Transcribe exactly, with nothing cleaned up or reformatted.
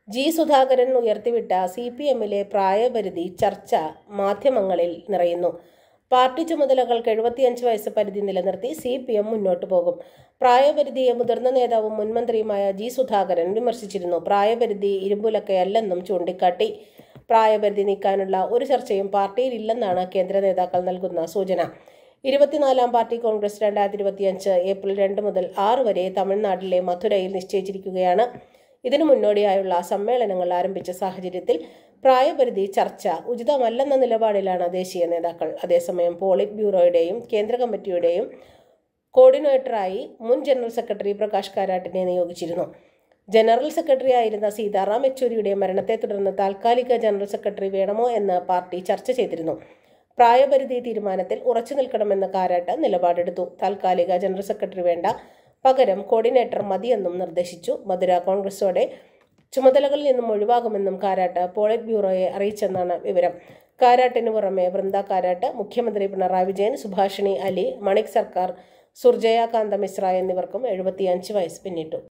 G Sudhakaran ഉയർത്തിവിട്ട C P എമ്മിലെ പ്രായപരിധി ചർച്ച മാധ്യമങ്ങളിൽ നിറയുന്നു. പാർട്ടി ചുമതലകൾക്ക് എഴുപത്തിയഞ്ച് വയസ്സ് പരിധി നിലനിർത്തി സി പി എം മുന്നോട്ടു പോകും. പ്രായപരിധിയെ മുതിർന്ന നേതാവും മുൻമന്ത്രിയുമായ ജി സുധാകരൻ വിമർശിച്ചിരുന്നു. പ്രായപരിധി ഇരുമ്പുലക്കയല്ലെന്നും ചൂണ്ടിക്കാട്ടി. പ്രായപരിധി നീക്കാനുള്ള ഒരു ചർച്ചയും പാർട്ടിയിലില്ലെന്നാണ് കേന്ദ്ര നേതാക്കൾ നൽകുന്ന സൂചന. ഇരുപത്തിനാലാം പാർട്ടി കോൺഗ്രസ് രണ്ടായിരത്തി ഇരുപത്തിയഞ്ച് ഏപ്രിൽ രണ്ട് മുതൽ ആറ് വരെ തമിഴ്നാട്ടിലെ മധുരയിൽ നിശ്ചയിച്ചിരിക്കുകയാണ്. ഇതിനു മുന്നോടിയായുള്ള സമ്മേളനങ്ങൾ ആരംഭിച്ച സാഹചര്യത്തിൽ പ്രായപരിധി ചർച്ച ഉചിതമല്ലെന്ന നിലപാടിലാണ് ദേശീയ നേതാക്കൾ. അതേസമയം പോളിറ്റ് ബ്യൂറോയുടെയും കേന്ദ്ര കമ്മിറ്റിയുടെയും കോർഡിനേറ്ററായി മുൻ ജനറൽ സെക്രട്ടറി പ്രകാശ് കാരാട്ടിനെ നിയോഗിച്ചിരുന്നു. ജനറൽ സെക്രട്ടറി ആയിരുന്ന സീതാറാം യെച്ചൂരിയുടെ മരണത്തെ തുടർന്ന് താൽക്കാലിക ജനറൽ സെക്രട്ടറി വേണമോ എന്ന് പാർട്ടി ചർച്ച ചെയ്തിരുന്നു. പ്രായപരിധി തീരുമാനത്തിൽ ഉറച്ചു നിൽക്കണമെന്ന് കാരാട്ട് നിലപാടെടുത്തു. താൽക്കാലിക ജനറൽ സെക്രട്ടറി വേണ്ട, പകരം കോർഡിനേറ്റർ മതിയെന്നും നിർദ്ദേശിച്ചു. മധുര കോൺഗ്രസോടെ ചുമതലകളിൽ നിന്നും ഒഴിവാകുമെന്നും കാരാട്ട് പോളിറ്റ് ബ്യൂറോയെ അറിയിച്ചെന്നാണ് വിവരം. കാരാട്ടിന് പുറമെ വൃന്ദ കാരാട്ട്, മുഖ്യമന്ത്രി പിണറായി വിജയൻ, സുഭാഷിണി അലി, മണിക് സർക്കാർ, സുർജയ കാന്ത മിശ്ര എന്നിവർക്കും എഴുപത്തിയഞ്ച് വയസ്സ് പിന്നിട്ടു.